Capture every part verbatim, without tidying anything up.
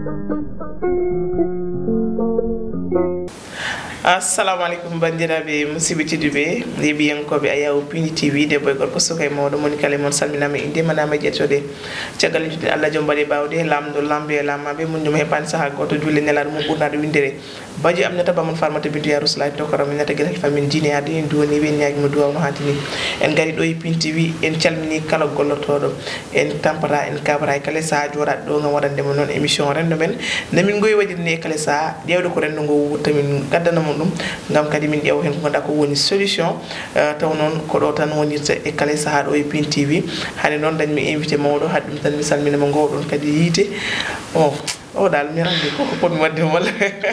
assalamu alaikum bandiraɓe musidɓe tedduɓe yeɓiyankoɓe Ayaw Pindi T V debbo e gorko suka e mawɗo moni kala mon salminama inde manama ƴettode caggal juɗe Allah joom mbaɗe bawde lamɗo lambe e lammaɓe muñum heɓani saaha goto juule nelaɗo mum ɓurnaɗo windere baji am nata bamon farmata bintu ya rasulahi tokaram mi nata gueɗal famin diine ade en duwoni wen ñaguima duwawno hantini en gari ɗo e Pindi T V en calmini kala gollotoɗo en tampata en kabata e kala saaha joɗaɗo ɗo gam waɗandema noon émission rendo men namin goyi waɗirni e kala saaha ƴewde ko rendo ngo wurtamin gaddanamo ɗum gam kadi min ƴeewa hen ko ganduɗa ko woni solution taw noon ko ɗo tan wonirta e kala saaha ɗo e Pindi T V hande noon dañmi invité mawɗo haade ɗum tan mi salminama gowɗon kadi yiite o o dal mi randi koko ponmi wadde walla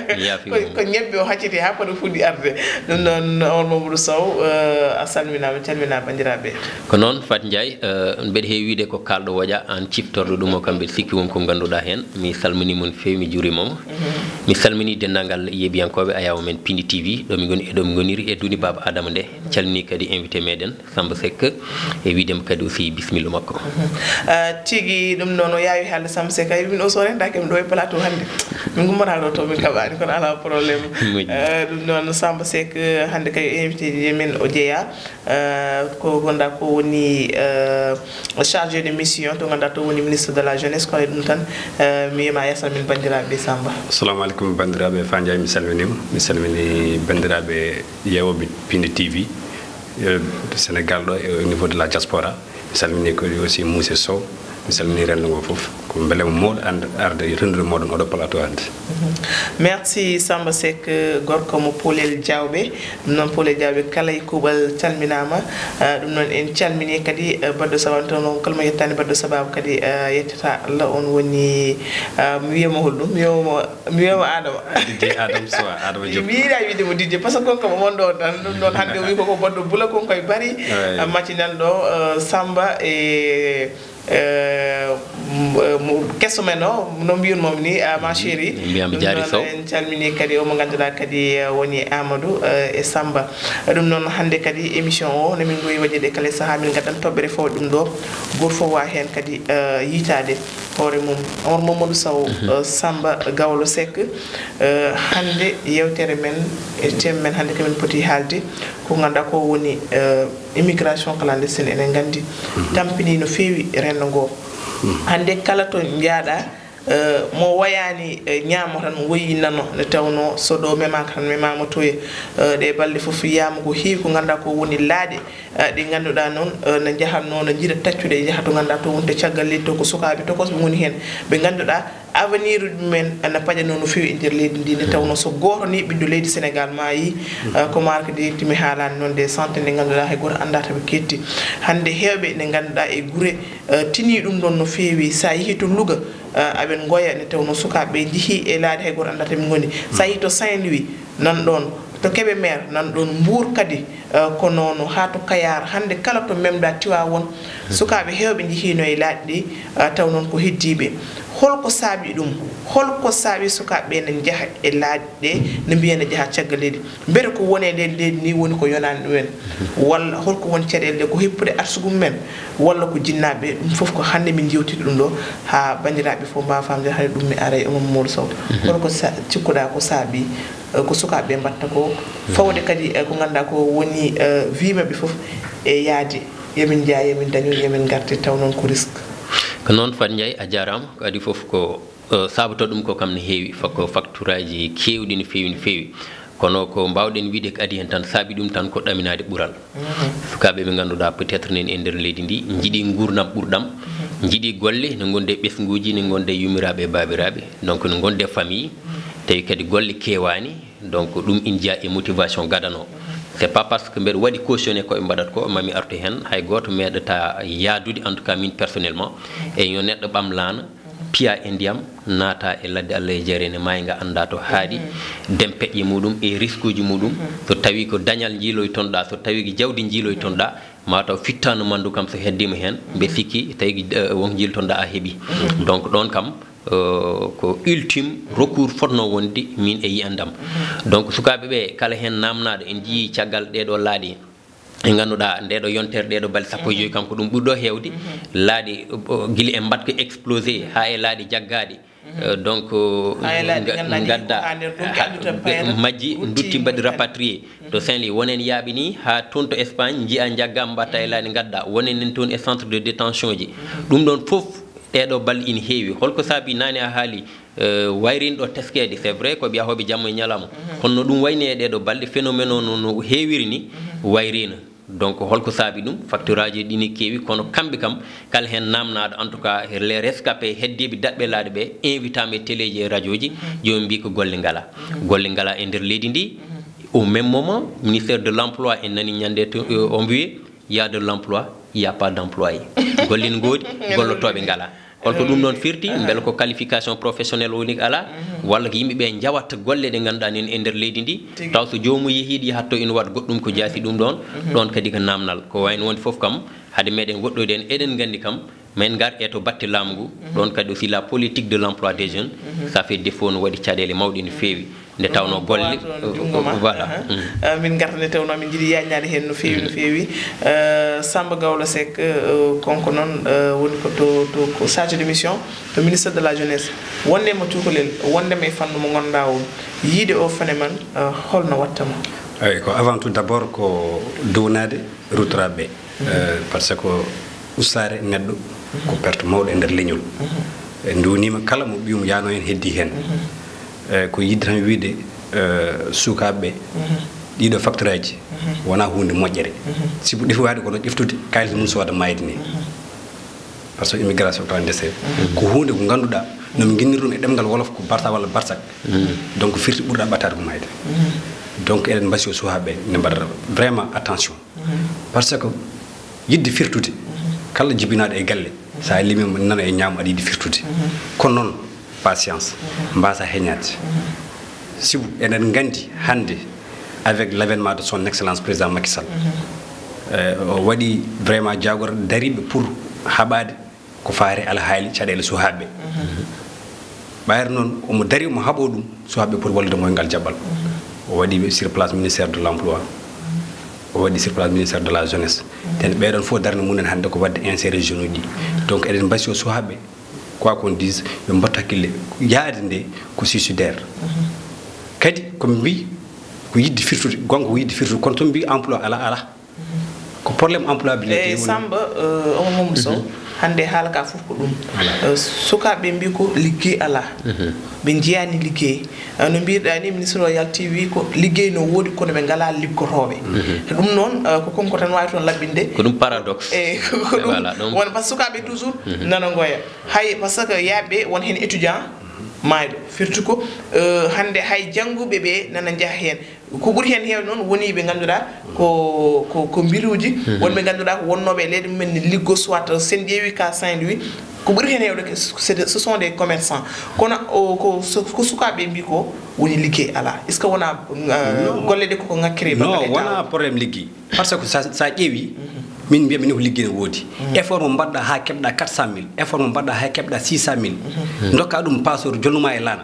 ko ñebbe o hacciti ha paɗo fuɗɗi arde ɗum noon on Mamadou Sow a salminama calmina bandiraɓe ko noon Fat Ndiaye mbeɗa heewi wiide ko kalɗo woƴa an ciftorɗo ɗum o kam mbeɗa sikki won ko ganduɗa hen mi salmini mon fewi mi juurimamo mi salmini dendagal yeeɓiyankoɓe Ayaw men Pindi T V ɗo mi goni ɗo mi goniri e Duni Baba Adama nde calmini kadi invité meɗen Samba Seck e widema kadi aussi bisimilla makko tigui ɗum noon o yawi haalde Samba Seck min o so rendakemi ɗo e plateau hande min gummata ɗo to min kaɓani kono ala probléme ɗum noon Samba Seck hande kay invité men o jeeya ko gonda ko woni chargé de mission to ganduɗa to woni ministre de la jeunesse kono ɗum tan mi wima yasamin bandiraɓe Samba. Assalamu alaikum bandiraɓe Fat Ndiaye mi salminima mi salmini bandiraɓe yewoɓe Pindi T V Sénégal ɗo au niveau de la diaspora mi salmini ko aussi Moussé Sow mi salmini rendo ngo foof ko beele mo mawɗo ande arde rendude moɗon oɗo plateau hande merci Samba Seck gorko mo Poulel Diawɓe ɗum noon Poulel Diawɓe kala e kuuɓal calminama ɗum noon en calmini kadi badɗo sababu to noon kalmo yettani badɗo sababu kadi yettata Allah on woni mi wiyamo holɗum mi wiyamo mi wiyamo Adama Dj Adama Sowa Adama Diop mi yiiɗa widemo Dj par ce que konko mo wonɗo tan ɗum noon hande o wi koko badɗo bula konko e bari maccinal ɗo Samba e kesso men o no mbiyunmomi ni ma chéri mbiyami Diary Sow en calmini kadi omo ganduɗa kadi woni Amadou e Samba ɗum noon hande kadi émission o nomin goyi waɗide kala saaha min gaddan toɓɓere fawde ɗum ɗo goto fof wa hen kadi yitade hoore mum on Mamadou Sow Samba Gawlo Seck hande yewtere men e thème men hande kamin poti haalde ko ganduɗa ko woni immigration clandestine enen gandi tampini no fewi rendo ngo hande kala to jaaɗa mo wayani ñaamo tan woyi nano nde tawno so ɗo memaka tan memama toye ɗe balɗe foof yiyama ko heewi ko ganduɗa ko woni laaɗe ɗi ganduɗa noon ne jahatno no jiiɗa taccude e jaaha to ganduɗa to wonte caggal leydi to ko sukaɓe to kosɓe goni hen ɓe ganduɗa avenir ɗumen ne paƴano no fewi e nder leydi ndi nde tawno so goto ni ɓiɗɗo leydi Sénégal ma yi ko marque de timi haalani noon des santé nde ganduɗa hay goto anda toɓe ketti hande hewɓe nde ganduɗa e guure tini ɗum ɗon no fewi sa yeehi to Louga aɓen goya nde tawno sukaɓe jeehi e laaɗe hay goto anda toɓe goni sa yeehi to Saint-Louis nan ɗon to Kébémer nan ɗon Mbour kadi ko noon ha to Kayar hande kala to memɗa Tivaouane sukaɓe hewɓe jeehino e laaɗe ɗi taw noon ko heddiɓe holko saabi ɗum holko saabi sukaɓe ne jaaha e laaɗe ɗe ne mbiya ne jaaha caggal leydi beele ko woni e nden leydi ni woni ko yonani ɗumen walla holko woni caɗele ɗe ko heppude arsugum men walla ko jinnaɓe ɗum foof ko hande min jewtide ɗum ɗo ha bandiraɓe foof mbawa famde hande ɗum mi ara e Mamadou Sow holko cikkuɗa ko saabi ko sukaɓe mbatta ko fawde kadi ko ganduɗa ko woni wimaɓe foof e yaade yomin jaa yomin daño yomin garte taw noon ko risque ko noon Fat Ndiaye a jarama ko adi foof ko sabato ɗum ko kam ne heewi fakko facture aji kewɗi no fewi no fewi kono ko mbawɗen wiide ko adi hen tan saabi ɗum tan ko ɗaminade ɓuural sukaɓe ɓe ganduɗa peut être nen e nder leydi ndi jiiɗi gurdam ɓurɗam jiiɗi golle ne gonde ɓesguji ne gonde yummiraɓe e babiraɓe donc ne gonde famille tawi kadi golle kewani donc ɗum in jeeya e motivation gadano c'est pas parce que mbeɗa waɗi cautionné koɓe mbaɗata ko mami artu hen hay goto meeɗata yaadude en tout cas min personnellement e yo neɗɗo ɓamlana piya e ndiyam naata e ladde Allah e jeere ne mayga anda to haaɗi dem peƴƴe muɗum e risque uji muɗum so tawi ko dañal jiiloytonɗa so tawi ko jawdi jiiloytonɗa mataw fittano mandu kam so heddima hen mbe sikki tawi won jiilotonɗa a heeɓi donc ɗon kam ko ultime recours fotno wonde min e yiyandam donc sukaɓe ɓe kala hen namnaɗo en jii caggal ɗeɗo laaɗi e ganduɗa ndeɗo yontere ɗeɗo balɗe sappo e joyyi kam ko ɗum ɓurɗo hewde laaɗi guila e mbatko explosé ha e laaɗi jaggadi donc gadda majji dutti mbadi rapatrié to Saint-Louis wonen yaabi ni ha ton to Espagne jiya jaggam batta e laani gadda wonen nen ton e centre de détention ji dum don fof edo bal in heewi holko sabi nani a haali wayrin do teskede c'est vrai ko biya hobe jammo nyalama kono dum wayne de do balde phénomène no no heewiri ni wayrina donc holko sabi dum facturage dini kewi kono kambe kam kal hen namnaado en tout cas les rescapés heddibe dabbe laade be invitame téléji radio ji jom bi ko golle ngala golle ngala e der leydi ndi au même moment ministère de l'emploi en nani nyande on wi il y a de l'emploi il y a pas d'employé gollin godi gollotobe ngala holko dum non firti bel ko qualification professionnelle woni ala walla ko yimbe be jawata golle de ganda nen e der leydi ndi taw so joomu yehidi hatto ina wat goddum ko jaasi dum don don kadi ko namnal ko wayno won fof kam hade meden goddo den eden gandi kam men gar eto batte lamgu don kadi aussi la politique de l'emploi des jeunes ça fait défaut no wadi cadele mawdi ni fewi nde tawno golle voilà min gartane tawno min jidi yañade hen no fewi no fewi Samba Gawlo Seck konko non woni ko to to ko chargé de mission to ministre de la jeunesse wonde mo tukolel wonde me fanno mo gonda o yide o fane man holno wattamo ay ko avant tout d'abord ko downade rutrabe parce que usare neddo ko perte mawde nder leñol e ndunima kala mo bium yaano en heddi hen ko yidde tan wiide sukaɓe ɗiɗo facture aji wona hunde moƴƴere si bu defi waade kono ƴeftude kalis mum sooda mayde ni par ce que immigration taw ndese ko hunde ko ganduɗa nomi guinnirɗum e ɗemgal wolof ko barta walla barsak donc firti ɓurɗa ɓattade ko mayde donc eɗen mbasi o sukaɓe ne mbaɗata vraiment attention par ce que yidde firtude kala jibinaɗo e galle sa limi nana e ñaam aɗa yiɗi firtude kono noon patience mbasa heñade sibu enen gandi hande avec l'avènement de son excellence président Macky Sall o wadi vraiment jagor daribe pour habade ko faare ala haali cadele suhabe bayar non o mo dari mo habo dum suhabe pour walde moy ngal jabal o wadi sur place ministère de l'emploi o wadi sur place ministère de la jeunesse ten be don fo darne munen hande ko wadde insérer jeunes di donc eden basio suhabe quoi qu'on dise be mbatakile yaade nde ko suicidaire kadi ko mbi ko yiddi firtude gongo yiddi firtude kon to mbi emploi ala ala ko problème employabilité e Samba o mom so hande halaka fof ko dum sukabe mbi ko liggey ala be jiyani liggey no biirda ni ministre royal tv ko liggey no wodi kono be ngala liggotobe dum non ko konko tan wawi ton labbinde ko dum paradoxe e voilà donc won pas sukabe toujours nana ngoya hay parce que yaabe won hen étudiant maydo firtu ko hande hay jangube be nana jah hen ko buri hen heew non woni be ganduda ko ko ko mbiruji won be ganduda ko wonnobe leedi men liggo soit sen jeewi ka Saint-Louis ko buri hen heew ce sont des commerçants kono ko ko sukabe mbi ko woni liggey ala est ce que wona golle de ko ngakkire ba non wona problème liggey parce que ça ça ƴeewi min biya min ko liggey no wodi effort mo badda ha kebda quatre cent mille effort mo badda ha kebda six cent mille ndokka dum passeport jonnuma e lana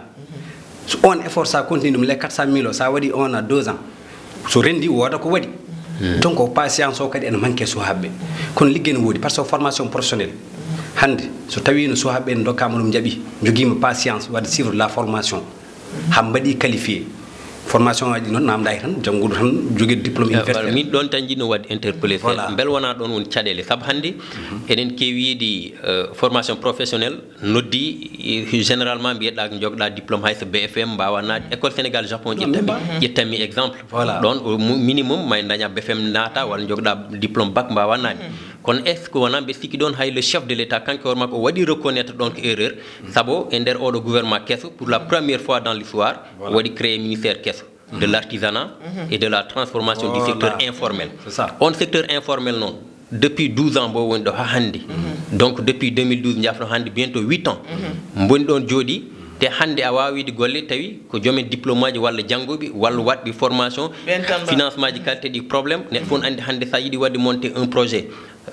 so on effort ça continue dum les quatre cent mille ça wadi on a deux ans so rendi woda ko wadi donc o patience o kadi en manque so habbe kon liggey no wodi parce que formation professionnelle hande so tawi no so habbe ndokka mo dum jabi jogima patience wadi suivre la formation ham badi qualifié formation aji non namda tan jangudo tan jogi diplôme universitaire min don tan jino wad interpeller bel wona don won cadele sab hande enen kewiidi formation professionnelle noddi généralement bieda jogda diplôme hay B F M bawa na école Sénégal Japon jettami jettami exemple don minimum may daña B F M nata wala jogda diplôme bac bawa na kon est ce que wona be siki don hay le chef de l'état kanko mako wadi reconnaître donc erreur sabo ender odo gouvernement kesso pour la première fois dans l'histoire wadi créer ministère kesso de l'artisanat et de la transformation voilà. du secteur informel. C'est ça. On secteur informel non depuis douze ans bo woni do ha hande. Donc depuis deux mille douze njafno hande bientôt huit ans. Mboni don jodi te hande a wawi di golle tawi ko jomen diplôme walla jangobi walla waddi formation financement ji qualité di problème net fon andi hande sa yidi waddi monter un projet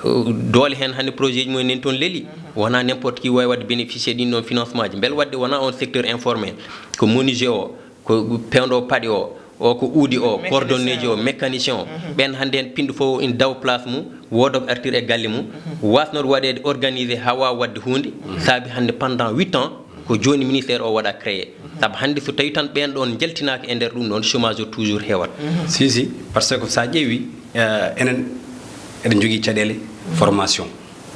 dole hen hande projet mo nen ton leli wona n'importe qui way waddi bénéficier din non financement ji bel waddi wona on secteur informel ko menuisier o ko pendo padi o o ko uudi o coordonné o mécanicien ben hande en pindu fo in daw place mu wodok artir e galle mu wasnor wadede organiser hawa wadde hunde sabi hande pendant huit ans ko joni ministère o waɗa créé sabu hannde so tawi tan ɓen ɗon jaltinaka e nder ɗum ɗon chômage o toujours hewat si si par ce que sa ƴeewi enen eɗen jogui caɗele formation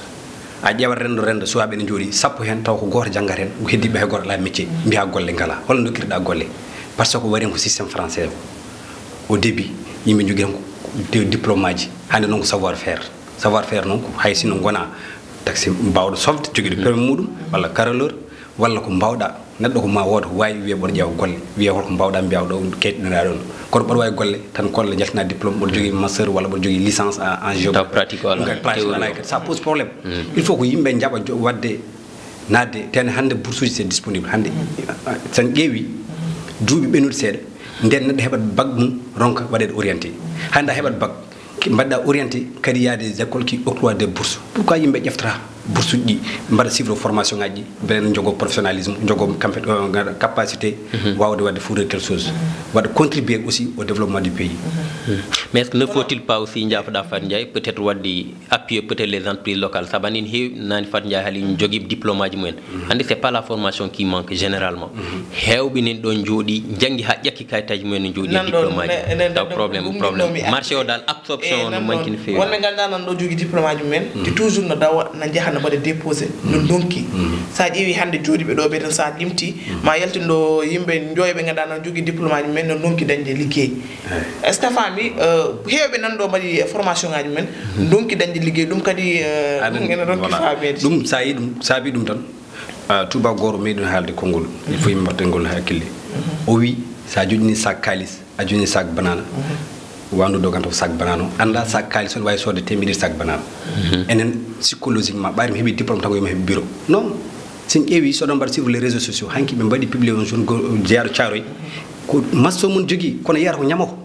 a ƴewat rendo rendo suwaɓe ene jooɗi sappo hen taw ko goto janggat hen heddiɓe hay goto ala métier mbiya golle ngala holno dokkirɗa golle par ce que ko waɗi ko systéme français o au début yimɓe jogui hen ko diplôme aji hande noon ko savoir faire savoir faire noon ko hay sino gona taxi mbawɗo sofde joguiɗo permis muɗum walla caroleur walla ko mbawɗa neɗɗo ko ma wooda ko wawi wiya ɓoɗo ƴeewa golle wiya holko mbawɗa mbiya ɗo keyɗinoɗa ɗon kono ɓoɗo wawi golle tan kolle jaltina diplôme ɓoɗo jogui master walla ɓoɗo jogui licence en géographie pratique wala ça pose problème il faut ko yimɓe jaɓa wadde nadde tene hande bourse uji c'est disponible hande sen ƴeewi duuɓi ɓennude seeɗa nden neɗɗo heɓat bac mum ronka waɗede orienté hande a heɓat bac mbaɗɗa orienté kadi y a des écoles qui octroient des bourses pourquoi yimɓe ƴeftata bourse uji ɗi mbaɗa suivre formation ngaji benen jogo professionnalisme jogo kampe capacité wawde wadde fournir quelque chose waɗa contribuer aussi au développement du pays mais est ce que ne faut-il pas aussi jaafoɗa Faty Ndiaye peut être wadde appuyer peut être les entreprises locales saabu andi ne heewi nani Faty Ndiaye haali jogui diplôme aji mumen andi c'est pas la formation qui manque généralement hewɓe nen ɗon jooɗi janggi ha ƴakki kayitaji mumen ne jooɗi diplôme aji taw probléme probléme marché o dal absorption no manque no feewi wonɓe ganduɗa nan ɗo jogui diplôme aji mumen te toujours no dawa no jaaha no mbaɗa déposé no donki sa ƴeewi hande jooɗiɓe ɗo ɓe tan sa limti ma yaltindo yimɓe joyoɓe ganduɗa non jogui diplôme aji mumen no donki dañde liggey est ce que fami hewɓe nan ɗo mbaɗi formation ngaji mumen donki dañde liggey ɗum kadi ɗum ene ronki faamede ɗum sa yi ɗum saabi ɗum tan touba goro meɗen haalde konngol il faut yimɓe mbatta ngol hakkille o wi sa joƴini sac kalis a joƴini sac banana wandu doganta ko sac banana o anda sac kalis on wawi sodde temedere sac banana enen psychologiquement ɓayri mi heeɓi diplôme tan ko yima heeɓi bureau non sin ƴeewi soɗon mbaɗa suivre les réseaux sociaux hanki ɓe mbaɗi publié on jeune jeyaɗo Thiaroye ko masso mum jogui kono yiyata ko ñama ko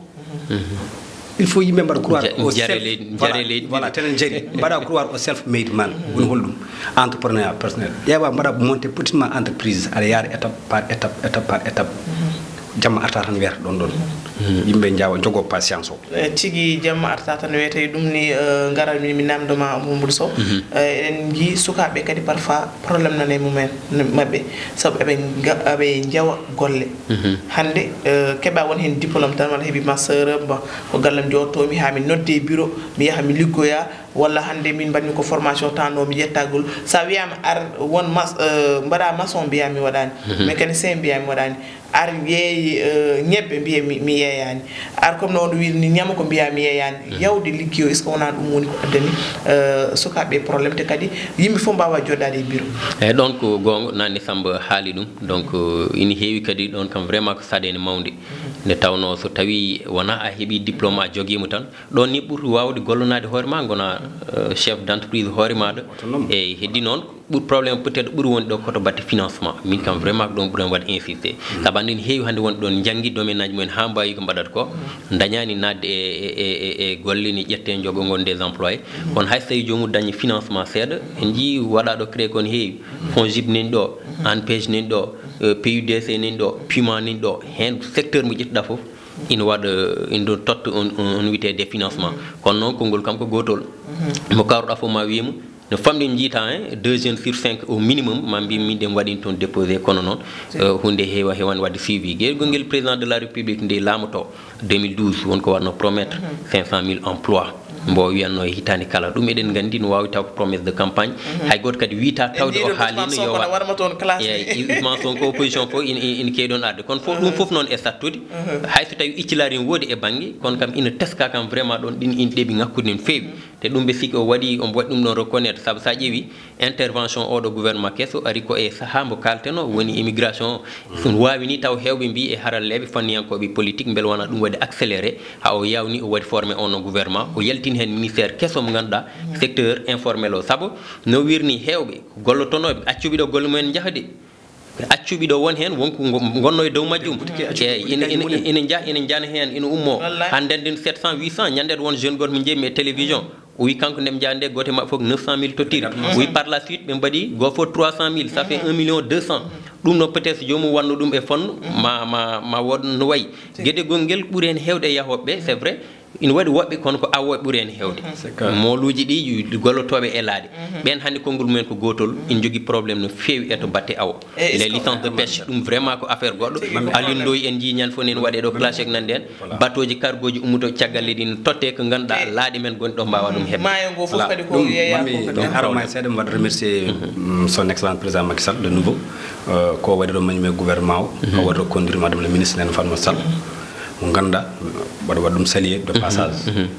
il faut yimɓe mbaɗa croire au voilà tenen jaari mbaɗa croire au self made man woni holɗum entrepreneur personnel ƴeewa mbaɗa monté petitement entreprise aɗa yaara étape par étape étape par étape jamma arta tan wiyata ɗon ɗon yimɓe jawa jogo patience o tigui jamma arta tan wiyete ɗum ni garal min mi namdoma Mamadou Sow eɗen jii sukaɓe kadi parfois probléme nane mumen mabɓe saabu eɓe eɓe jawa golle hande keeɓa won hen diplôme tan walla heeɓi master bon ko gallam jottomi ha mi nodde bureau mi yaha mi liggoya walla hande min mbaɗmi ko formation tano mi yettagol sa wiyama ar won mas mbaɗa maçon mbiya mi waɗani mécanicien mbiya mi waɗani ar yeeyi ñebbe mbiya mi yeeyani ar comme no wirni ñama ko mbiya mi yeeyani yawde liggiyo est ce que wona ɗum woni ko addani sukaɓe probléme te kadi yimɓe fof mbawa joɗade e bureau eyyi donc gonga nanni Samba haali ɗum donc ina heewi kadi ɗon kam vraiment ko saɗede mawde nde tawno so tawi wona a heeɓi diplôme a joguima tan ɗon ni ɓuuri wawde gollonade hoore ma gona chef d' entreprise hoore maɗa e heddi noon ɓuur probléme peut être ɓuuri woni ɗo koto batte financement min kam vraiment ko ɗon ɓuuran wadde insisté saabu andi ne heewi hande wonde ɗon janggi domaine aji mumen ha mbawi ko mbaɗata ko dañani nadde e e golle ni ƴette jogogon des employés kono hay so tawi jomum dañi financement seeɗa en jii waɗa ɗo créé kono heewi FONGIP nin ɗo ANPEJ nin ɗo P U D C nin ɗo PUMA nin ɗo hen secteur mo ƴettuɗa foof ina waɗa ina ɗo totta on on wiyete des financement kono noon konngol kam ko gotol mo kawruɗa fof ma wiyamo no famɗi jiita hen deux jeunes sur cinq au minimum ma mbi min ɗen waɗini toon déposé kono noon hunde heewa hewani wadde suivi gueɗgol nguel président de la république nde laamoto deux mille douze wonko watno promettre cinq cent mille emplois mbo wiyanno e hitande kala ɗum eɗen gandi no wawi taw ko promesse de campagne hay goto kadi wiita tawde o haalino yo eyyi Ousmane Sonko opposition fof ina keeɗon arde kono fof ɗum fof noon e sattude hay so tawi iccilari ne woodi e banggue kono kam ina teska kam vraiment ɗon ɗin ina ɗeeɓi ngakkude no feewi te ɗum ɓe sikki o waɗi omo waɗi ɗum ɗon reconnaître saabu sa ƴeewi intervention oɗo gouvernement kesso ari ko e saaha mbo kalteno woni immigration sono wawi ni taw hewɓe mbi e haralleɓe fanniyankoɓe politique beele wona ɗum waɗi accéléré ha o yawni o waɗi formé on no gouvernement o yaltini hen ministère kesso mo ganduɗa secteur informel o saabu no wirni hewɓe gollotonoɓe accuɓe ɗo golle mumen jahade accuɓi ɗo won hen wonko gonno e dow majjum eyyi ina jaa ina jana hen ina ummo hande nden sept cent huit cent ñande won jeune goto mo jeemi e télévision o wi kanko ndem jande gote mabɓe fof neuf cent mille tottiri o wi par la suite ɓe mbaɗi goto fof trois cent mille ça fait un million deux cent ɗum noon peut être so jomum wanno ɗum e fonno ma ma ma wod no wayi gueɗegol nguel ɓuuri hen hewde e yahoɓeɓe c'est vrai ina waɗi woɓɓe kono ko awoɓe ɓuri hen hewde mooluji ɗi gollotoɓe e laaɗe ɓen hannde konngol mumen ko gotol ina jogui probléme no fewi e to batte awo les licence de pêche ɗum vraiment ko affaire goɗɗo alindoyi en jii ñande fof nen waɗe ɗo classe nande en bateau ji cargo ji ummuto caggal leydi ne totte ko ganduɗa laaɗe men gonɗi ɗo mbawa ɗum heɓde maayo ngo fof kadi ko yeeya aroma seeɗa mbaɗa remercier son excellence président Macky Sall de nouveau ko waɗi ɗo mañume gouvernement o o waɗi ɗo conduire madame le ministre nen Fatma Sall mo ganduɗa mbaɗa waɗa ɗum saluer de passage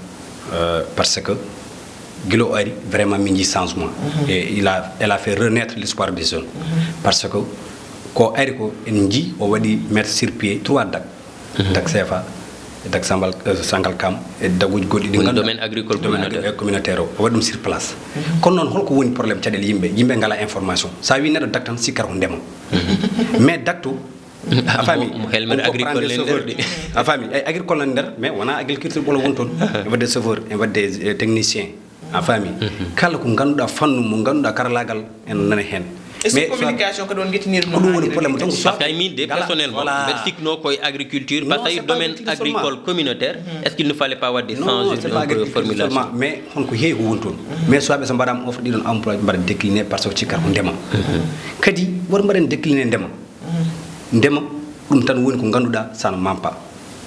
parce que guilo o ari vraiment min jii changement et il a elle a fait renaître l'espoir des jeunes parce que ko ari ko en jii o waɗi mettre sur pied trois dac dac C F A dac sambal Sangalkam e daguji goɗɗi ɗi ganduɗa domaine agricole communautaire communautaire o o waɗi ɗum sur place kono noon holko woni probléme caɗele yimɓe yimɓe ngala information sa wi neɗɗo dac tan sikkata ko ndema mais dac to a faami helmet agricole en nder ɗi a faami ay agricole en nder mais wona agriculture ɓolo won toon e wadde chauffeur e wadde technicien a faami kala ko ganduɗa fannu mo ganduɗa karalagal en nana hen mais communication ko don guetinir no ɗum woni probléme donc parce que min de personnellement mbeɗa sikno koye agriculture par ce que domaine agricole communautaire est ce qu'il ne fallait pas wadde changer de formulation mais honko heewi ko woni toon mais soaɓe so mbaɗama offre ɗiɗon emploi mbaɗa décliné par ce que cikkata ko ndema kadi woto mbaɗen décliné ndema ndema ɗum tan woni ko ganduɗa sana mampa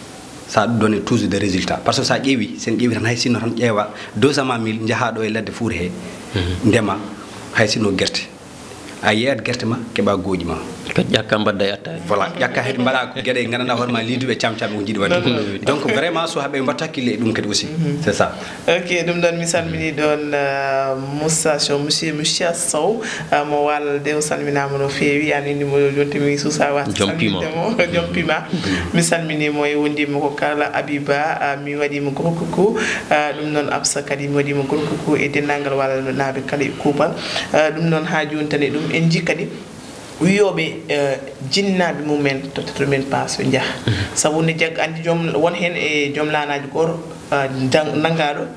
sa donné toujours des résultats par ce que sa ƴeewi sen ƴeewi tan hay sinno tan ƴeewa deux cent mille jahaɗo e ladde fuure he ndema hay sinno guerte a yeeyat guerte ma keɓa gooƴi ma kadi ƴakka mbadda e attaque voilà ƴakka hedde mbaɗa ko gueɗe gandanɗa hoorema liduɓe camcamɓe ko jiiɗi wadde donc vraiment so haaɓe mbatta hakkille e ɗum kadi aussi c'est ça ok ɗum ɗon mi salmini ɗon moussa so monsieur monsieur sow mo walde o salminama no feewi anindimo jonti mi suusa wata salminidemo jompima mi salminimo e wondimo ko kala abiba mi waɗimo gros coucou ɗum noon absa kadi mi waɗimo gros coucou e dennangal walnaɓe kala e kuuɓal ɗum noon ha joni tan e ɗum en jii kadi wiyoɓe jinnaɓe mumen tottato men paas ɓe jaaha saabu ne jag andi joom won hen e joom lanaji goto nangaɗo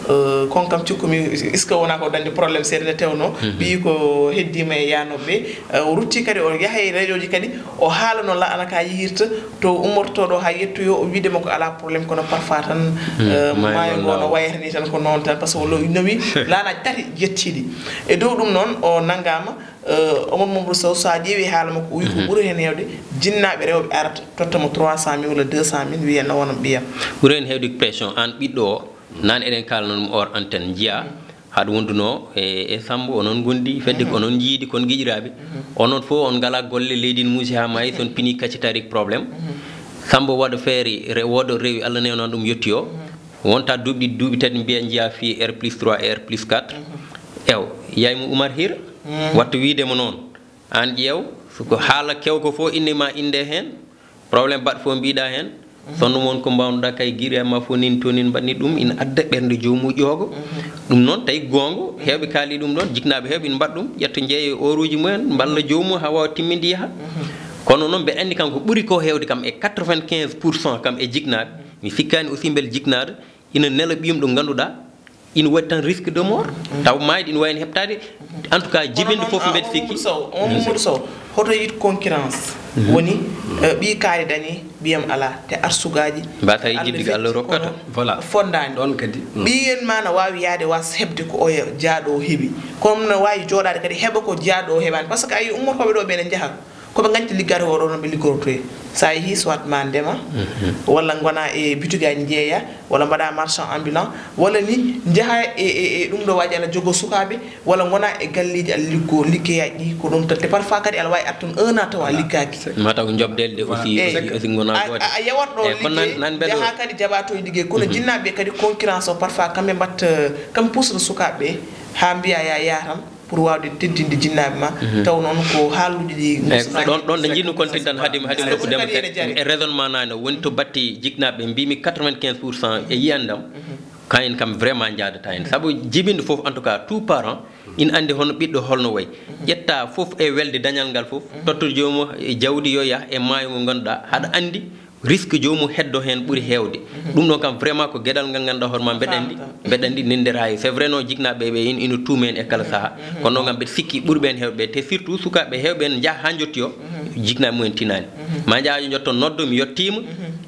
kon kam cikkumi est ce que wona ko dañde probléme seeɗa nde tewno ɓi ko heddima e yanoɓeɓe o rutti kadi o yaaha e radio ji kadi o haalano la ana ka yihirta to ummortoɗo ha yettoyo o wiidema ko ala probléme kono parfois tan maayo ngo no wayatani tan ko noon tan par ce que nowi lanaji tati jettiɗi e dow ɗum noon o nangama Omar Mamadou Sow so a ƴeewi haala makko wi ko ɓuuri hen hewde jinnaɓe rewɓe arata tottamo trois cent mille walla deux cent mille wiya nawona ɓiyam ɓuuri hen hewde pression an ɓiɗɗo o nane eɗen kalano ɗum or antenne jiya haɗa wonduno e Sambo onon gondi fedde ko onon jiidi kon guiƴiraɓe onon fof on ngala golle leydi muusi ha maayi son pini kaccitarik probléme Sambo waɗa feere wodo rewi Allah newnon ɗum yetti o wonta duuɓi ɗiɗi duuɓi tati mbiya jiya fi R plus trois et R plus quatre ew yaymo Oumar Hir wattu wiidemo noon an ƴeew soko haala kewko fof innema inde hen probléme baɗ fof mbiɗa hen sonno moon ko mbawnoɗa kay guiɗe ma fof nin tonin mbanni ɗum ina adda ɓerde jomum ƴoogo ɗum noon tawi gongo hewɓe kaali ɗum ɗon jiknaɓe hewɓe ina mbaɗa ɗum ƴetta jeeye oruji mumen balla jomum ha wawa timminde yaaha kono noon mbeɗa andi kam ko ɓuuri ko hewde kam e quatre-vingt-quinze pour cent kam e jiknaɓe mi sikkani aussi beele jiknaɗo ina nela ɓiyum ɗo ganduɗa ina waɗi tan risque de mort taw mayde ina wayno heɓtade en tout cas jibinde fof mbeɗa sikki on Mamadou Sow hoto yit concurrence woni ɓi kaari dañi ɓiyam ala te arsugaji mbata e jiddiga Allah rokkata voilà fondani ɗon kadi ɓiyen ma no wawi yaade was heɓde ko oya jaaɗo heeɓi kono no wawi joɗade kadi heeɓa ko jaaɗo heeɓani par ce que ayi ummotoɓe ɗo ɓeɗe jaaha koɓe gañti liggade oɗo noon ɓe liggorotoye sa yeehi soit ma ndema walla gona e butigaji jeeya walla mbaɗa marchand ambulant walla ni jaaha e e ɗum ɗo waji ala jogo sukaɓe walla gona e galleji ala liggo liggeyaji ɗi ko ɗum tante parfois kadi ala wawi attun un an taw a liggaki mataw ko jobdelde aussi aussi gona gote a yewat ɗo liggey jaaha kadi jaɓatoye liggey kono jinnaɓe kadi concurrence o parfois kamɓe mbatta kamɓe pusɗo sukaɓeɓe ha mbiya ya yatam pour wawde teddinde jinnaɓe ma taw noon ko haaluji ɗi ɗon ɗon ɗo jinno kontin tan hadim hadim rokkudema e raisonnement nane woni to batti jiknaɓe mbimi quatre-vingt-quinze pour cent e yiyandam kayen kam vraiment jadata hen saabu jibinde foof en tout cas tout parent ina andi hono ɓiɗɗo holno wayi ƴetta foof e welde dañal ngal foof totto jomum e jawdi yo yah e maayo ngo ganduɗa haɗa andi risque jomum heddo hen ɓuuri hewde ɗum ɗon kam vraiment ko gueɗal ngal ganduɗa hoorema mbeɗa andi mbeɗa andi ninderayi c'est vrai non jiknaɓe ɓe in ina tuumen e kala saaha kono noon kam mbeɗa sikki ɓuurɓe hen hewɓe te surtout sukaɓe hewɓe en jaaha ha jotti o jiknaɓe mumen tinani ma jaaha jotto noddo mi yettima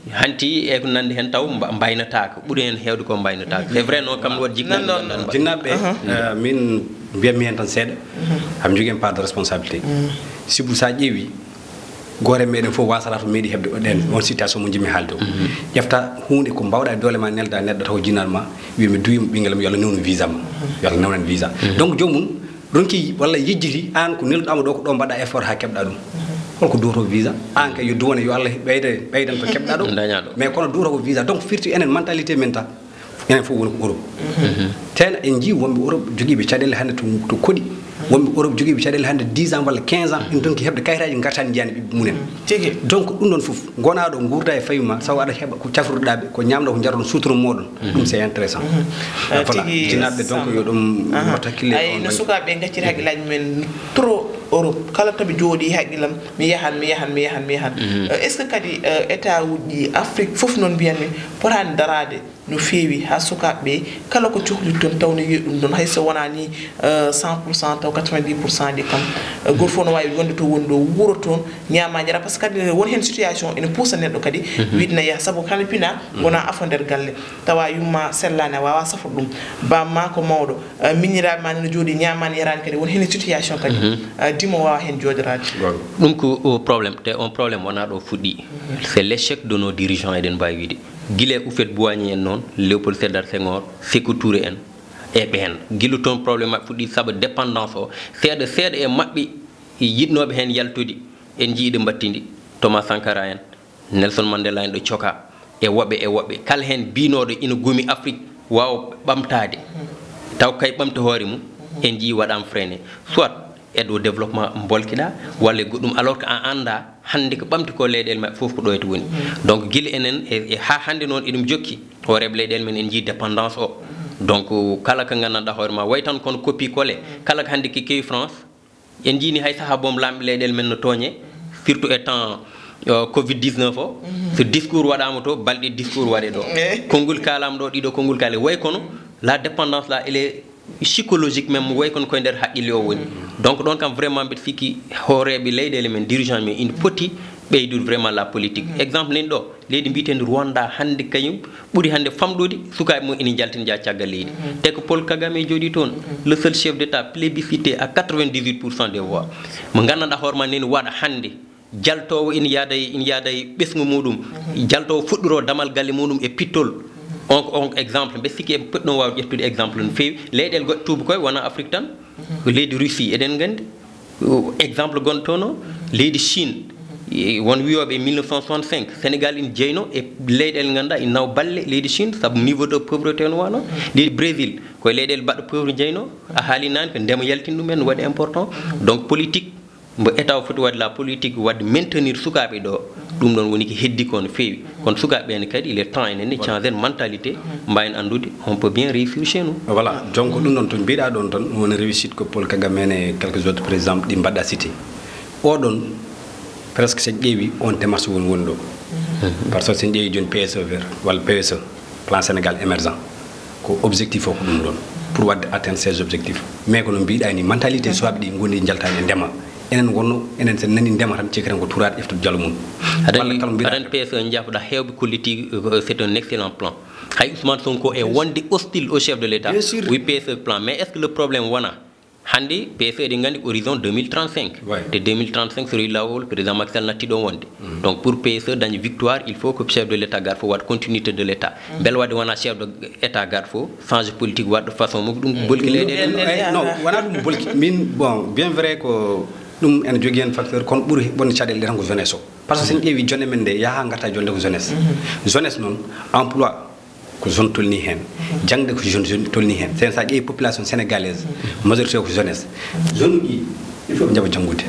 hanti e ko nandi hen taw mbaynataaka ɓuri hen heewde ko mbaynataaka c'est vrai noon kam waɗi jikku jinnaɓe min mbiyatmi hen tan seeɗa hami jogui en part de responsabilité sibou sa ƴeewi gore meɗen fof wasata to meeɗi heɓde ɗen on situation mo jimmi haalde o ƴefta hunde ko mbawɗa e doole ma nelda neɗɗo taw jinnaɗo ma wiya mi duwima ɓinguelam yo Allah newnu visa ma yo Allah newnan visa donc jomum ronki walla yejjiti an ko nelduɗama ɗo ko ɗo mbaɗa effort ha keɓɗa ɗum holko duwoto visa an kay yo duwone yo Allah ɓeyde ɓeydan ko keɓɗa ɗum mais kono duwoto ko visa donc firti enen mentalité men ta enen fof woni ko Europe tena en jii wonɓe Europe joguiɓe caɗele hannde to koɗi wonɓe Europe joguiɓe caɗele hannde dix ans walla quinze ans en donki heɓde kayitaji gartani jiyani ɓiɓɓe munen donc ɗum ɗon fof gonaɗo gurda e fayuma saw aɗa heɓa ko cafruɗaɓe ko ñamɗo ko jaroɗon sutoro moɗon ɗum c'est intéressant voilà jinnaɓe donc yo ɗum watta hakkille ay no sukaɓe gacciri haqqillaji men trop Europe kala toɓe jooɗi haqqilam mi yahan mi yahan mi yahan mi yahan est ce que kadi état uji Afrique fof noon mbiyanmi potani darade no feewi ha sukaɓe kala ko cohli toon tawno yiya ɗum ɗon hayso wona ni cent pour cent taw quatre-vingt-dix pour cent ɗi kam goto fof no wawi wonde to woni ɗo wuuro toon ñama jara par ce que kadi won hen situation ene puusa neɗɗo kadi wiidna yaha saabu kala pina wona afo nder galle tawa yumma sellani a wawa safo ɗum bamma ko mawɗo miñiraɓe ma nene jooɗi ñamani yarani kadi won hen situation kadi dimo wawa hen joɗirade ɗum ko probléme te on probléme wona ɗo fuɗɗi c'est l'échec de nos dirigeants eɗen mbawi wiide guila Houphouët Boigny en noon Léopold Sédar Senghor Sékou Touré en e ɓen guila toon probléme maɓɓe fuɗɗi saabu dépendance o seeɗa seeɗa e maɓɓe yiɗnoɓe hen yaltude en jiiɗe mbattidi Thomas Sankara en Nelson Mandela en ɗo coka e woɓɓe e woɓɓe kala hen binoɗo ina gumi Afrique wawa ɓamtade taw kay ɓamta hoore mum en jii waɗama freiné soit aide au développement bolkiɗa walla e goɗɗum alors que a anda hande ko ɓamti ko leyɗele maɓɓe fof ko ɗo to woni donc guila enen e ha hande noon eɗum jokki hoorebe leyɗele men en jii dépendance o donc kala ko gandanɗa hoore ma way tan kono copie collé kala ko hande ko kewi France en jiini hay saaha boom lamɓe leyɗele men no tooñe surtout e temps covid dix-neuf o so discours waɗama to balɗe discours waɗe ɗo konngol kalama ɗo ɗiɗo konngol kaale way kono la dépendance là elle est psychologique même way kono koye nder haqqille o woni donc ɗon kam vraiment mbiɗa sikki hooreɓe leyɗele men dirigeant men ina poti ɓeydude vraiment la politique exemple nen ɗo leydi mbitedi Rwanda hande kañum ɓuuri hande famɗude sukaɓe mum ina jaltina dia caggal leydi te ko Paul Kagame jooɗi toon le seul chef d'état plébiscité à quatre-vingt-dix-huit pour cent des voix mo gandanɗa hoorema neni waɗa hande jaltowo ina yaada ina yaada ɓesgu muɗum jaltowo fuɗɗoro damal galle muɗum e pittol on on exemple mbe sikki e poɗɗon wawi ƴettude exemple no fewi leyɗele goɗɗe tuuba koye wona Afrique tan ko leydi Russie eɗen gandi exemple gonɗo toon o leydi Chine won wiyoɓe mille neuf cent soixante-cinq Sénégal ina jeyno e leyɗele ganduɗa ina nawa balle leydi Chine saabu niveau de pauvreté no wano leydi Brésil koye leyɗele baɗɗo pauvre jeyno a haali nani ko ndema yaltin ɗumen no waɗi important donc politique mbo état o foti wadde la politique wadde maintenir sukaɓe ɗo ɗum ɗon woni ko heddi ko no fewi kono sukaɓe ɓene kadi il est temps enenne changer mentalité mbawen andude on peut bien réussir chez nous voilà donc ɗum ɗon to mbiɗa ɗon tan woni réussite ko Paul Kagame e quelques autres présidents ɗi mbaɗɗa cité oɗon presque sen ƴeewi on démarche woni woni ɗo par ce que sen ƴeewi joni P S E vert walla P S E plan Sénégal émergent ko objectif o ko ɗum ɗon pour wadde atteindre ces objectifs mais kono mbiɗa ni mentalité suwaɓe ɗi gondi jaltani e ndema enen wonno enen sen nani ndema tan cikeren ko tourade eftude jalo mum aɗan P S E jaafoɗa hewɓe kolliti c'est un excellent plan hay Ousmane Sonko e wonde hostile au chef de l'état oui P S E plan mais est ce que le problème wona hande P S E eɗen gandi horizon deux mille trente-cinq de deux mille trente-cinq so rewi lawol président Macky Sall natti ɗon wonde donc pour P S E daña victoire il faut que chef de l'état garde fo waɗa continuité de l'état beele wadde wona chef de état garde fo change politique waɗɗo façon mum ɗum bolki leyɗele non wona ɗum bolki min bon bien vrai ko ɗum ene jogui hen facteur kono ɓuuri bonde caɗele ɗe tan ko jeunesse o par ce que sen ƴeewi jonde men nde yaha garta jonde ko jeunesse jeunesse noon emploi ko zone tolni hen jangde ko jeune tolni hen sen sa ƴeewi population sénégalaise majorité ko jeunesse zone uji il faut ɓe jaɓa janggude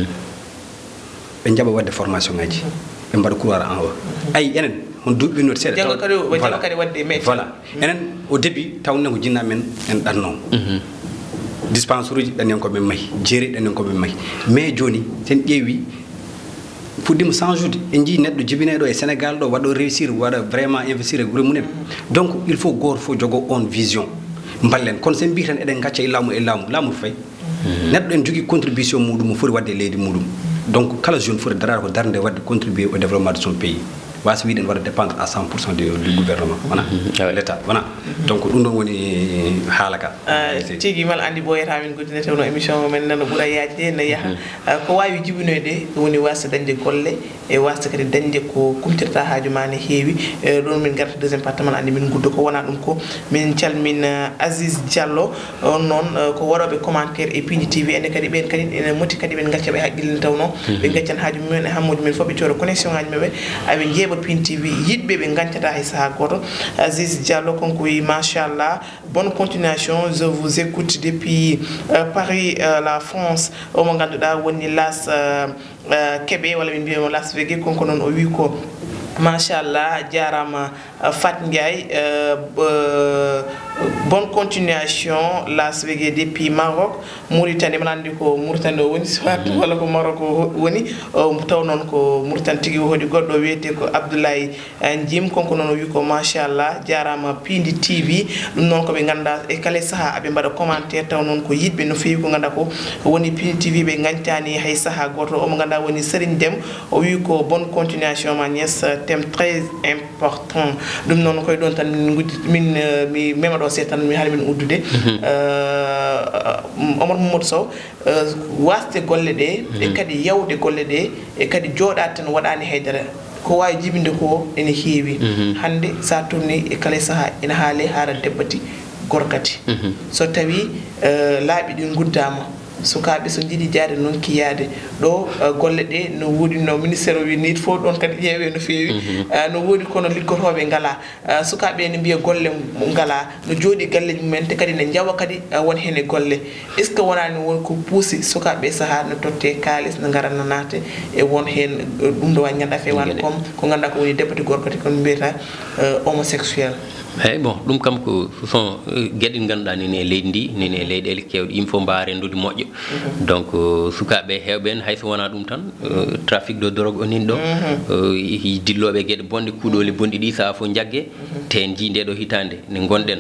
ɓe jaɓa wadde formation ngaji ɓe mbaɗa couloir en haut ayi enen on duuɓi ɓinnoɗe seeɗa voilà enen au début tawne ko jinnaɓe men en ɗanno dispensaire uji ɗanen koɓe mahi jeeri ɗanen koɓe mahi mais joni sen ƴeewi fuɗɗima change-ude en jii neɗɗo jibineɗo e Sénégal ɗo waɗo réussir waɗa vraiment investir e guure mumen donc il faut goto fof jogo on vision ballen kono sen mbi tan eɗen gacca e laamu e laamu laamu fay neɗɗo en jogui contribution muɗum mo foti wadde e leydi muɗum donc kala jeune foti darade ko darde wadde contribuer au développement de son pays wasi wiide wara dépendre à cent pour cent du, du gouvernement wona l'état wona donc ɗum ɗon woni haala ka tigi mal andi boyata min goddinete wono émission men nano ɓuura yaajde ne yaha ko wawi jibinoyde woni wasde dañde golle e wasde kadi dañde ko kumtirta haaju ma ne heewi ɗon min garata deuxiéme partie man andi min guddo ko wona ɗum ko min calmin Aziz Diallo on noon ko waɗoɓe commentaire e Pindi T V ene kadi ɓen kadi ene moti kadi ɓen gacca ɓe haqqille tawno ɓe gaccan haaju mumen e hammuji men fof ɓe cooda connexion ngaji maɓe aɓe jeeɓa Pindi T V yiɗɓe ɓe gancata hay saaha goto Aziz Diallo konko wi machallah bonne continuation je vous écoute depuis euh, Paris euh, la France omo ganduɗa woni Las euh, euh, Kébé walla min mbiyamo Las Vegas konko noon o wi ko machallah jarama Fat Ndiaye euh, euh, bonne continuation Las Vegas depuis Maroc Mauritanie man andi ko Mauritanie o woni soit walla ko Maroc woni taw non ko Mauritanie tigi hodi goddo wiyete ko Abdoulaye Njim konko non wi ko machallah jarama Pindi T V dum non ko be ganda e kala saha abe mbada commentaire taw non ko yidbe no feewi ko ganda ko woni Pindi T V be gantani hay saha goto o mo ganda woni Serigne Dem o wi ko bonne continuation ma nièce thème très important dum non koy don tan min mi mema do setan mi hali min uddude euh Omar Mamadou Sow waste golle de e kadi yawde golle de e kadi joda tan wadani haydara ko wawi jibinde ko ene heewi hande sa tourni e kala saha ina haale haara debbati gorkati so tawi laabi din guddama sukaɓe so jiiɗi jaade noon kiyaade ɗo golle ɗe no woodi no ministére o wi nit fof ɗon kadi ƴeewe no feewi no woodi kono liggotoɓe ngala sukaɓe ne mbiya golle ngala no jooɗi galleji mumen te kadi ne jawa kadi won hen e golle est ce que wonani won ko puusi sukaɓe saaha no totte kalis no ngaranno naate e won hen ɗum ɗo wawi ganduɗa fewan comme ko ganduɗa ko woni député gorkati kono mbiyata homosexuel hey bon ɗum kam ko ce sont gueɗe ɗe ganduɗa nene e leydi ndi nene e leyɗele kewɗe yimɓe fof mbawa rendude moƴƴo donc sukaɓe hewɓe hayso wona ɗum tan trafic de drogue o nin ɗo dilloɓe gueɗe bonɗe kuuɗole bonɗi ɗi saha fof jaggue te en jii ndeɗo hitande nde gonɗen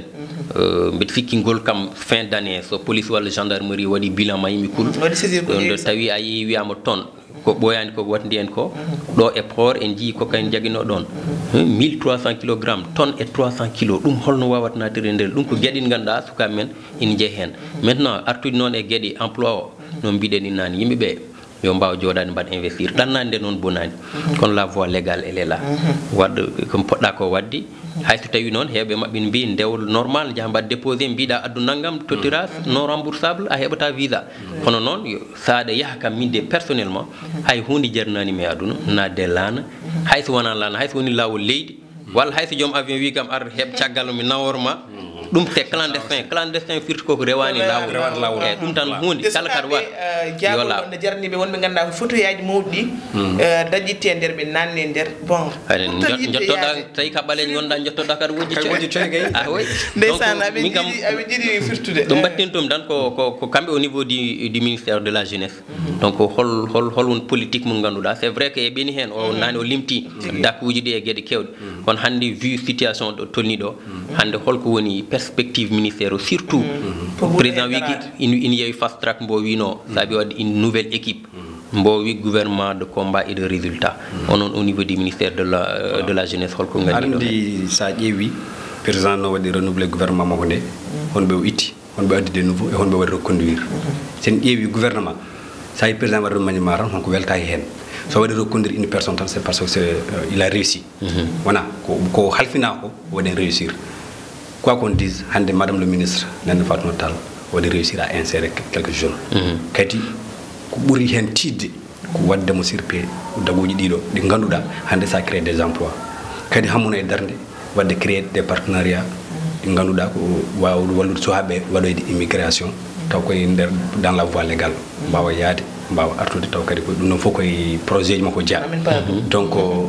mbeɗa sikki ngol kam fin d' année so police walla gendarmerie waɗi bilan ma yimɓe kuul nde tawi a yi wiyama tonne ko ɓoyani koko watndi en ko ɗo e port en jii ko kayen jaguino ɗon mille trois cents kilogrammes tonne et trois cents kilos ɗum holno wawat natire nder ɗum ko gueɗe ganduɗa sukaɓe men ina jeeyi hen maintenant artude noon e gueɗe emploi o no mbiɗen innani yimɓeɓe yo mbawa joɗade mbaɗa investir ɗannade nde noon bonani kono la voie légale elle est là wadɗo komi poɗɗa ko wadde hayso tawi noon heɓe mabɓe ne mbi dewol normal jaha mbaɗa déposé mbiɗa addu naggam tottira non remboursable a heɓata visa kono noon saɗa yaaha kam min de personnellement hay hunde jarnanimi e aduna nadde laana hayso wona laana hayso woni lawol leydi walla hayso joom avion wi kam ar heɓ caggal mi naworma ɗum c'est clandestin clandestin firti koko rewani lawol e ɗum tan hunde kala kaɗa wat jaɓoɗo no jaraniɓe wonɓe ganduɗa ko photoyaji mawɗi ɗi daƴƴitte e nder ɓe nanne e nder bon jottoɗa tawi ka ɓaleji gonɗa jottoɗa kadi wojji coy ah oui ndeysan aɓe jiiɗi aɓe jiiɗi firtude ɗum battintum tan ko ko kamɓe au niveau du du ministère de la jeunesse donc hol hol hol won politique mo ganduɗa c'est vrai que e ɓeni hen o nani o limti dakuji ɗi e gueɗe kewɗe kono hande vu situation ɗo tolni ɗo hande holko woni perspective ministère surtout mm. président wiki ina yewi fast track mbo wino saabi wadde une nouvelle équipe mbo wi gouvernement de combat et de résultat mm. onon au niveau du ministère de la euh, de la jeunesse holko ngandi andi sa ƴeewi président no waɗi renouveler gouvernement makko nde honɓe o itti honɓe addi de nouveau e honɓe waɗi reconduire sen ƴeewi gouvernement sa yi président waɗi remaniement tan honko welta hen so waɗi reconduire une personne tan c'est parce que c'est, euh, il a réussi wona ko ko halfina ko waɗen réussir quoi qu'on dise hande madame le ministre Néné Fatoumata Tall waɗi réussir à insérer quelques jeunes kadi ko ɓuri hen tidde ko waddemo sirpe daguji ɗiɗo ɗi ganduɗa hande ça crée des emplois kadi hammuno e darde wadde créer des partenariats ɗi ganduɗa ko wawde wallude sukaɓe waɗoyde immigration taw koye nder dans la voie légale mbawa yaade mbawa artude taw kadi ko ɗum noon fof koye projet ji makko jeeya donc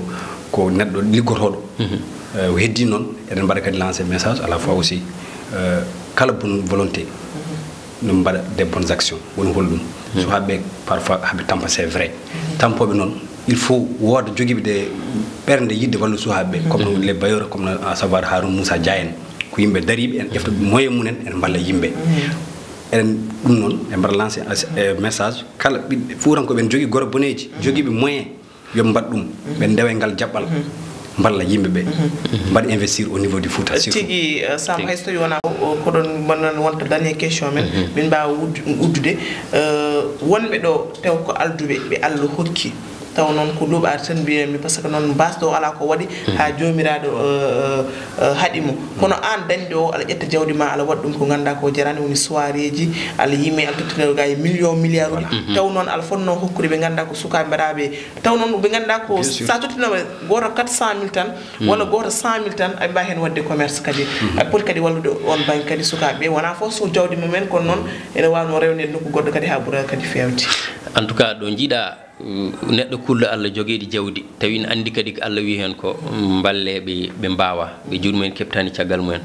ko neɗɗo liggotoɗo o heddi noon eɗen mbaɗa kadi lancer message à la fois aussi kala bonne volonté no mbaɗa des bonnes actions woni holɗum so haɓe parfois haɓe tampa c'est vrai tampoɓe noon il faut wooda joguiɓe de ɓerde yidde wallu sukaɓeɓe comme les bailleurs comme à savoir Haroun Moussa Dia en ko yimɓe dariɓe en ƴefta moyen mumen en mballa yimɓe eɗen ɗum noon e mbaɗa lancer message kala ɓiɓɓe fuurankoɓe en jogui goro boneji joguiɓe moyen yo mbaɗ ɗum ɓe ndewe ngal jaɓɓal mballa yimɓe ɓe mbaɗa investir au niveau du Fouta tigi Samba hay so tawi wona ko ɗon bonnon wonta dernier question men min mbawa uddude wonɓe ɗo tew ko alduɓe ɓe Allah hokki taw noon ko luuɓaade tan mbiyami par ce que noon mbasɗo o alaa ko waɗi haa joomiraaɗo haɗi mo kono aan dañɗo o aɗa ƴetta jawdi ma ala waɗa ɗum ko ngannduɗaa ko jarani woni soirée ji ala yimɓe ala tottinero ga e million milliard uji taw noon ala fotnoo hokkude ɓe ngannduɗaa ko sukaaɓe mbaɗaaɓe taw noon ɓe ngannduɗaa ko sa tottinoɓe gooto quatre cent mille tan walla gooto cent mille tan aɓe mbawi heen waɗde commerce kadi aɓe poti kadi wallude on banque kadi sukaaɓe ɓe wonaa fof so jawdi mumen kono noon ene waawno rewnede nokku goɗɗo kadi haa ɓura kadi feewde en tout cas ɗo jiiɗa neɗɗo kulɗo Allah jogueɗi jawdi tawi ne andi kadi ko Allah wi hen ko balleɓe ɓe mbawa ɓe juuɗe mumen keptani caggal mumen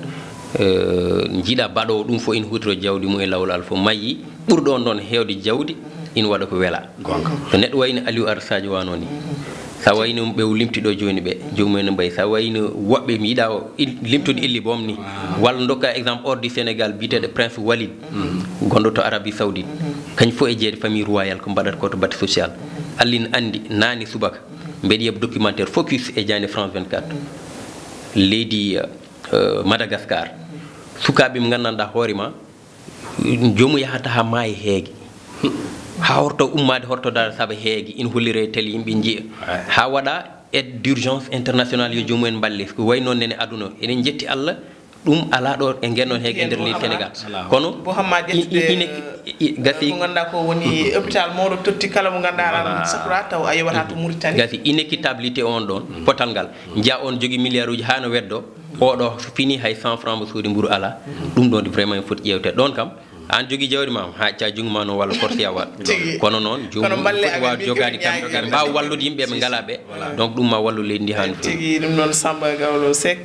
jiiɗa baɗowo ɗum fof ina hutoro jawdi mum e lawol Allah fof mayyi ɓurɗo on ɗon hewde jawdi ina waɗa ko weela so neɗɗo wayno Aliou Ar Sadio wano ni sa wayno ɓe limtiɗo joni ɓe jomumen no mbayi sa wayno woɓɓe mi yiiɗa o limtude illi boom ni walla dokka exemple hors du Sénégal biteɗo Prince Walid gonɗo to Arabie Saoudite kañum fof e jeeyde famille royal ko mbaɗata ko to batte social Allah ne andi nani subaka mbeɗa yiya documentaire focus e jande France vingt-quatre leydi uh, Madagascar sukaɓe mo gandanɗa hoorema jomum yahata ha maayi heegue ha horto ummade hortodare saabu heegue ina hollire télé yimɓe jiiya ha waɗa aide d'urgence internationale yo jomumen balle ko way noon nene aduna enen jetti Allah ɗum ala ɗo e ngennon heege e nder leydi Sénégal kono Mouhammad ƴettude gasi ko ganduɗa ko woni hôpital mawɗo totti kala mo ganduɗa aɗa safra taw a yewata to Mauritanie gasi inéquitabilité on ɗon potal ngal jiya on jogui milliard uji ha no weddo oɗo so fini hay cent francs mo soodi mburu ala ɗum ɗon vraiment en foti ƴewte ɗon kam an jogui jawdi ma ha ca jungo ma no walla forcé a wat kono noon jomum wa jogade kam ɓe mbawa wallude yimɓe ɓe ngala ɓe donc ɗum ma wallu leydi ndi hani tigi ɗum noon Samba Gawlo Seck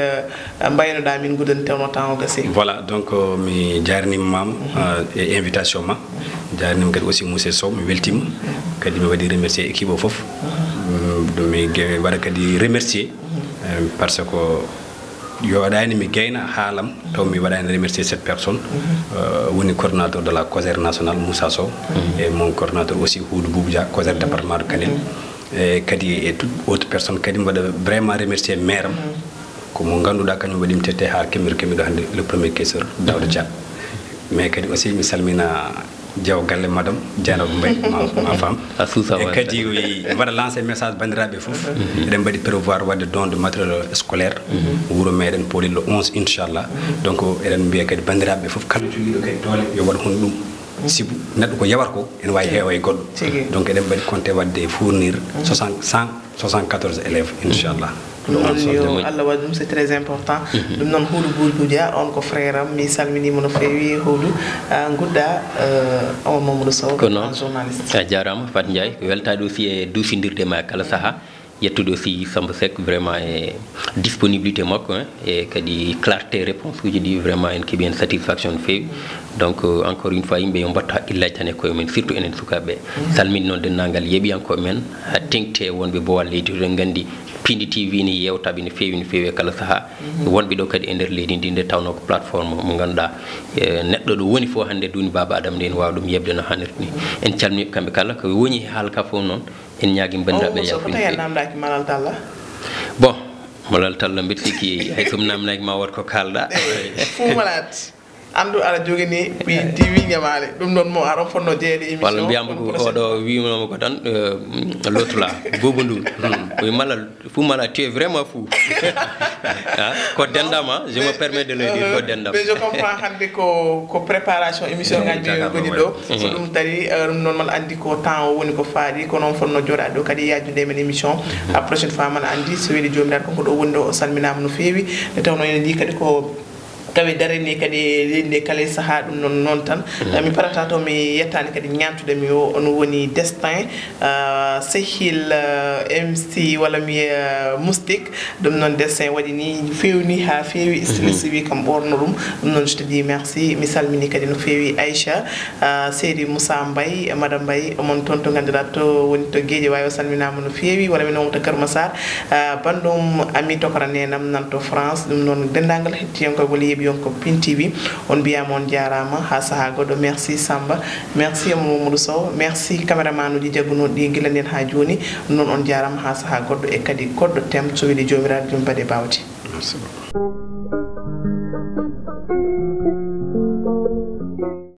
mbaynoɗa min gudani tewno temps o gasi voilà donc mi jarnima mam e invitation ma jarnima kadi aussi Moussé Sow mi weltima kadi mi waɗi remercier équipe o foof ɗum mi waɗa kadi remercier par ce que yo waɗani mi gayna haalam taw mi waɗani remercier cette personne woni coordinateur de la COSER nationale Moussa Sow et mon coordinateur aussi Houdou Boubdia COSER département de Kanel e kadi e toute autre personne kadi mi waɗa vraiment remercier maire am ko mo ganduɗa kañum waɗimi tette ha kemir kemiɗo hande le premier caisseur Daouda Dia mais kadi aussi mi salmina Diaw galle madame Dieynaba Mbaye ma femme e kadi mbaɗa lancé message bandiraɓe fof eɗen mbaɗi prévoir wadde don de matériel scolaire wuuro meɗen Poli le onze inchallah donc eɗen mbiya kadi bandiraɓe fof kala joguiɗo kadi doole yo waɗa hono ɗum sibu neɗɗo ko yawata ko ene wawi heewa e goɗɗo donc eɗen mbaɗi compté wadde fournir cent soixante-quatorze élèves inchallah ɗum noon yo Allah waɗi ɗum c'est très important ɗum noon Houdou Boubdia on ko frère am mi salminima no feewi Houdou gudda on Mamadou Sow ko noon journaliste a jarama Fatou Ndiaye weltade aussi e duusidirde ma kala saaha yettude aussi Samba Seck vraiment e disponibilité makko e kadi clarté réponse uji ɗi vraiment en keeɓi hen satisfaction no feewi donc encore une fois yimɓe yo mbattu haqqillaji tan e koye men surtout enen sukaɓe salmini noon dennagal yeeɓiyankoɓe men ha tengte wonɓe bowal leydi to en gandi Pindi T V ni yewtaɓe no feewi no feewi kala saaha wonɓe ɗo kadi e nder leydi ndi nde tawno ko plateforme mo ganduɗa neɗɗo ɗo woni fof hande duni baba Adama nde en wawa ɗum yebde no hannirta ni en calminiɓe kamɓe kala ko woni haala ka fof noon en ñaagui bandiraɓe yafuinamdaki malal talla bon malal talla mbeɗa sikki hay somi namnaki ma wat ko kalɗa fou malade andu aɗa jogani diwi ñamale ɗum noon mo aɗon fonno jeeyde émission walla mbiyamba ko oɗo wimanoma ko tan lotula bobo ndour oui malal fou malade tu es vraiment fou ko dendama je me permets de le dire ko dendam mais je comprends hande ko ko préparation émission ngaji goni ɗo so ɗum tari ɗum noon man andi ko temps o woni ko faadi ko noon fonno jooɗade ɗo kadi yajude men émission a prochaine fois man andi so weeli jomiraɗo konko ɗo woni ɗo o salminama no feewi nde tawno ene ndi kadi ko tawi darani kadi leydi kala saaha ɗum noon noon tan mi parata to mi yettani kadi ñantude mi o on woni destin sehil M C walla mi moustique ɗum noon destin waɗi ni fewni ha feewi styliste wi kam ɓorno ɗum ɗum noon je te dis merci mi salmini kadi no feewi Aïcha seydi Moussa Mbaye madame Mbaye omon toon to ganduɗa to woni to gueeƴe wawi o salminama no feewi walla mi nomo to Kër Massar bandum ami tokora nenam nan to France ɗum noon dendagal hettiyankoye walla heeɓi yonko Pin T V on biyama on jarama ha saha goɗɗo merci Samba merci Mamadou Sow merci cameraman uji jaggunoɗi ɗi guilanden ha joni non on jarama ha saha goɗɗo e kadi goɗɗo tem so wiide jomiraɗo jom bade bawti. Merci beaucoup.